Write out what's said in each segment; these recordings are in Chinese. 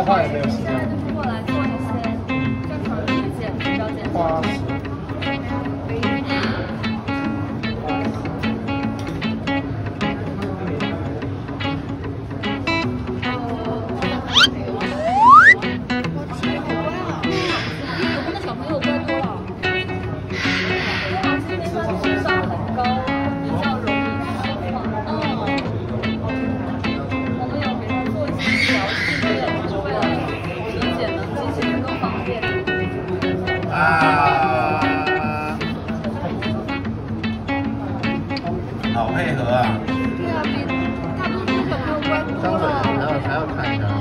的话也没有时间。 过来做一些正常的体检，比较简单。 花式。 好配合啊！ 对啊，比大多数小朋友乖多张嘴了。 还要看一下。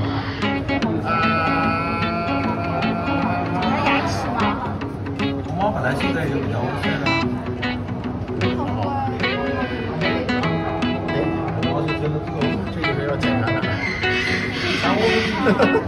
他牙齿吗？ 红毛本来性格也就比较温顺了。 好乖。 哎，红毛是真的这个是要检查的。